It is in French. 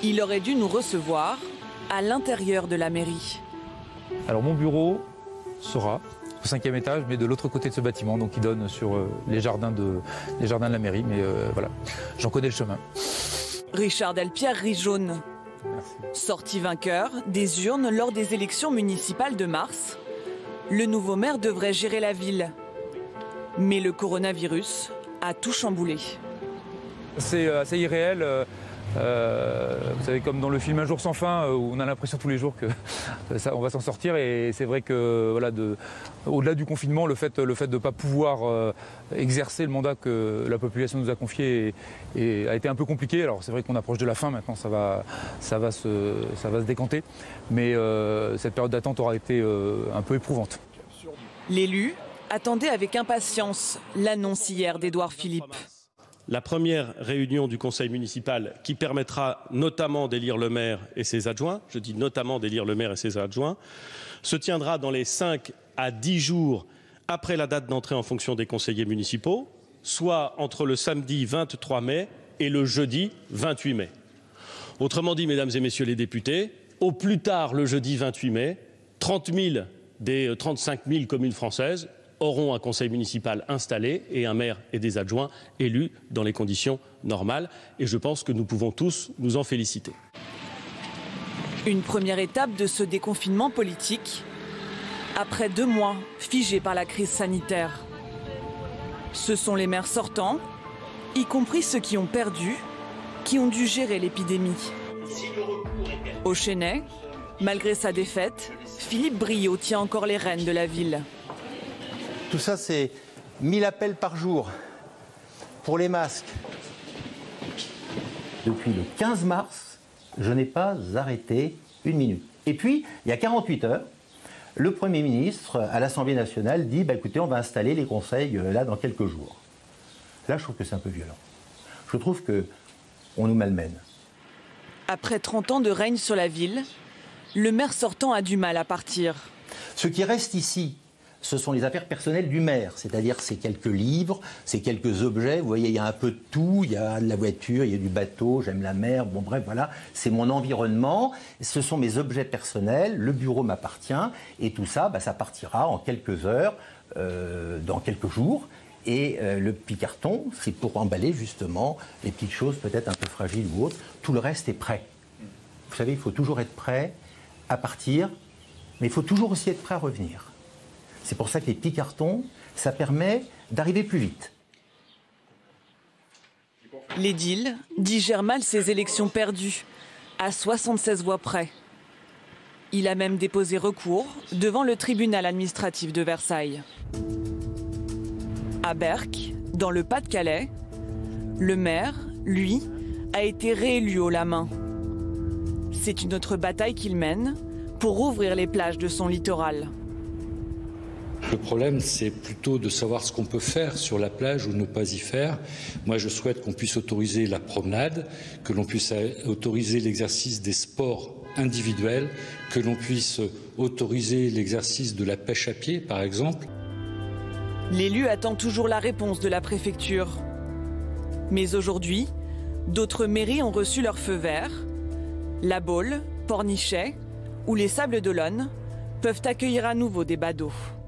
Il aurait dû nous recevoir à l'intérieur de la mairie. Alors mon bureau sera au 5e étage, mais de l'autre côté de ce bâtiment, donc il donne sur les jardins de la mairie. Mais voilà, j'en connais le chemin. Richard Delpierre rit jaune. Merci. Sorti vainqueur des urnes lors des élections municipales de mars, le nouveau maire devrait gérer la ville. Mais le coronavirus a tout chamboulé. C'est assez irréel. Vous savez, comme dans le film Un jour sans fin, où on a l'impression tous les jours que on va s'en sortir. Et c'est vrai que voilà, au-delà du confinement, le fait de ne pas pouvoir exercer le mandat que la population nous a confié a été un peu compliqué. Alors c'est vrai qu'on approche de la fin maintenant, ça va se décanter. Mais cette période d'attente aura été un peu éprouvante. L'élu attendait avec impatience l'annonce hier d'Édouard Philippe. La première réunion du conseil municipal qui permettra notamment d'élire le maire et ses adjoints, je dis notamment d'élire le maire et ses adjoints, se tiendra dans les 5 à 10 jours après la date d'entrée en fonction des conseillers municipaux, soit entre le samedi 23 mai et le jeudi 28 mai. Autrement dit, mesdames et messieurs les députés, au plus tard le jeudi 28 mai, 30 000 des 35 000 communes françaises auront un conseil municipal installé et un maire et des adjoints élus dans les conditions normales. Et je pense que nous pouvons tous nous en féliciter. Une première étape de ce déconfinement politique, après 2 mois figés par la crise sanitaire. Ce sont les maires sortants, y compris ceux qui ont perdu, qui ont dû gérer l'épidémie. Au Chesnay, malgré sa défaite, Philippe Briot tient encore les rênes de la ville. Tout ça, c'est 1000 appels par jour pour les masques. Depuis le 15 mars, je n'ai pas arrêté une minute. Et puis, il y a 48 heures, le Premier ministre à l'Assemblée nationale dit écoutez, on va installer les conseils là dans quelques jours. Là, je trouve que c'est un peu violent. Je trouve qu'on nous malmène. Après 30 ans de règne sur la ville, le maire sortant a du mal à partir. Ce qui reste ici, ce sont les affaires personnelles du maire, c'est-à-dire ces quelques livres, ces quelques objets. Vous voyez, il y a un peu de tout, il y a de la voiture, il y a du bateau, j'aime la mer, bon bref, voilà, c'est mon environnement, ce sont mes objets personnels, le bureau m'appartient, et tout ça, ça partira en quelques heures, dans quelques jours, et le petit carton, c'est pour emballer justement les petites choses peut-être un peu fragiles ou autres, tout le reste est prêt. Vous savez, il faut toujours être prêt à partir, mais il faut toujours aussi être prêt à revenir. C'est pour ça que les petits cartons, ça permet d'arriver plus vite. L'édile digère mal ses élections perdues, à 76 voix près. Il a même déposé recours devant le tribunal administratif de Versailles. À Berck, dans le Pas-de-Calais, le maire, lui, a été réélu haut la main. C'est une autre bataille qu'il mène pour rouvrir les plages de son littoral. Le problème, c'est plutôt de savoir ce qu'on peut faire sur la plage ou ne pas y faire. Moi, je souhaite qu'on puisse autoriser la promenade, que l'on puisse autoriser l'exercice des sports individuels, que l'on puisse autoriser l'exercice de la pêche à pied, par exemple. L'élu attend toujours la réponse de la préfecture. Mais aujourd'hui, d'autres mairies ont reçu leur feu vert. La Baule, Pornichet ou les Sables d'Olonne peuvent accueillir à nouveau des badauds.